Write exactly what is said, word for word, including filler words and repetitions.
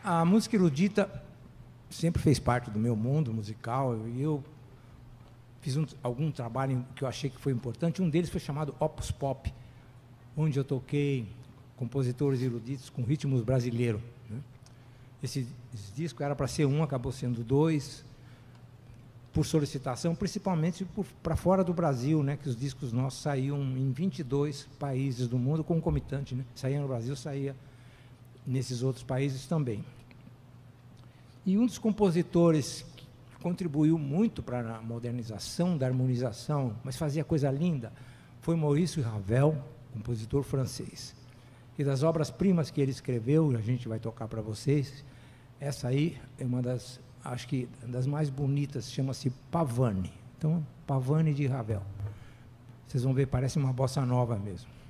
A música erudita sempre fez parte do meu mundo musical, e eu fiz um, algum trabalho que eu achei que foi importante. Um deles foi chamado Opus Pop, onde eu toquei compositores eruditos com ritmos brasileiros, né? Esse, esse disco era para ser um, acabou sendo dois, por solicitação, principalmente para fora do Brasil, né? Que os discos nossos saíam em vinte e dois países do mundo, concomitante, né? Saía no Brasil, saía nesses outros países também. E um dos compositores que contribuiu muito para a modernização da harmonização, mas fazia coisa linda, foi Maurice Ravel, compositor francês. E das obras-primas que ele escreveu, a gente vai tocar para vocês, essa aí é uma das, acho que das mais bonitas, chama-se Pavane. Então, Pavane de Ravel. Vocês vão ver, parece uma bossa nova mesmo.